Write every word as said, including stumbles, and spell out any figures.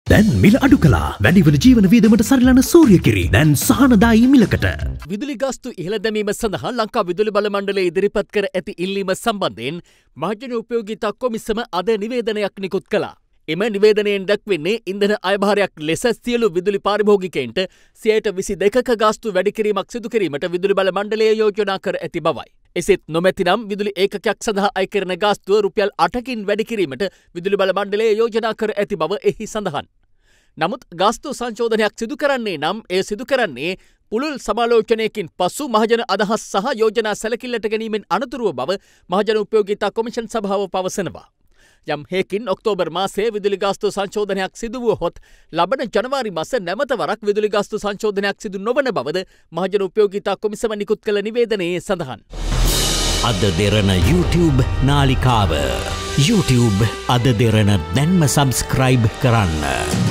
දැන් මිල අඩු කළා. වැඩිවන ජීවන වියදමට සරිලන සූර්යකිරි දැන් සහනදායී මිලකට. විදුලි ගාස්තු ඉහළ දැමීම සඳහා ලංකා විදුලි බල මණ්ඩලය ඉදිරිපත් කර ඇති ඉල්ලීම සම්බන්ධයෙන් මහජන උපයෝගීතා කොමිසම අද නිවේදනයක් නිකුත් කළා. එම නිවේදනයෙන් දැක්වෙන්නේ ඉන්ධන අයභාරයක් ලෙස සියලු විදුලි පාරිභෝගිකයන්ට සියයට විසි දෙකක ගාස්තු වැඩි කිරීමක් සිදු කිරීමට විදුලි බල මණ්ඩලය යෝජනා කර ඇති බවයි. එසේත් නොමැතිනම් විදුලි ඒකකයක් සඳහා අය කරන ගාස්තුව රුපියල් අටකින් වැඩි කිරීමට විදුලි බල මණ්ඩලය යෝජනා කර ඇති බව එහි සඳහන්. නමුත් ගාස්තු සංශෝධනයක් සිදු කරන්නේ නම් එය සිදු කරන්නේ පුළුල් සමාලෝචනයකින් පසු මහජන අදහස් සහ යෝජනා සැලකිල්ලට ගැනීමෙන් අනතුරුව බව මහජන උපයෝගීතා කොමිෂන් සභාව පවසනවා. යම් හේකින් ඔක්තෝබර් මාසයේ විදුලි ගාස්තු සංශෝධනයක් සිදු වුවහොත් ලබන ජනවාරි මාස නැවත වරක් විදුලි ගාස්තු සංශෝධනයක් සිදු නොවන බවද මහජන උපයෝගීතා කොමිසම නිකුත් කළ නිවේදනයේ සඳහන්. අද දෙරන YouTube නාලිකාව YouTube අද දෙරන දැන්ම සබස්ක්‍රයිබ් කරන්න.